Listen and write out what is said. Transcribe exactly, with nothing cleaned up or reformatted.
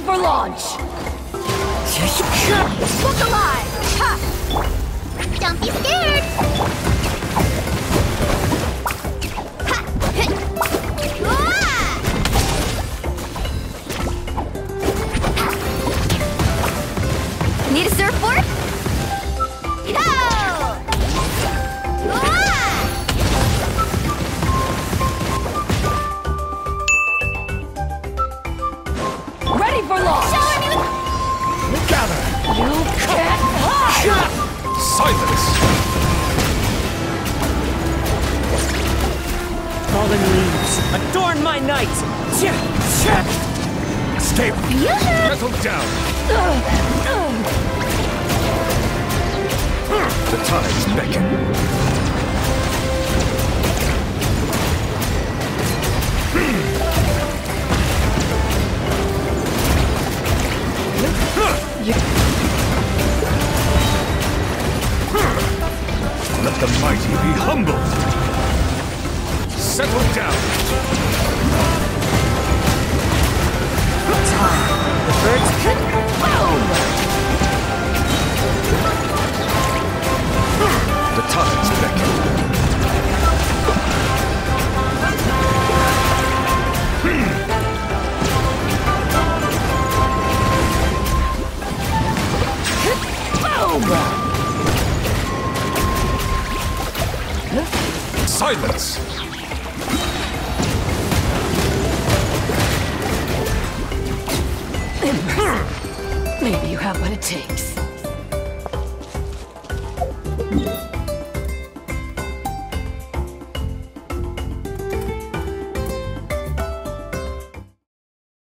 for launch! Look alive! Ha! Don't be scared! Ha! Wah! Need a surfboard? Go! Wah! Ready for launch! Show me! Gather! You can't hide! Silence! Fallen leaves, adorn my night! Stay! Settle down! The tides beckon. Let the mighty be humbled! Settle down! Time. The birds can boom! The tides beckon. Silence! Maybe you have what it takes.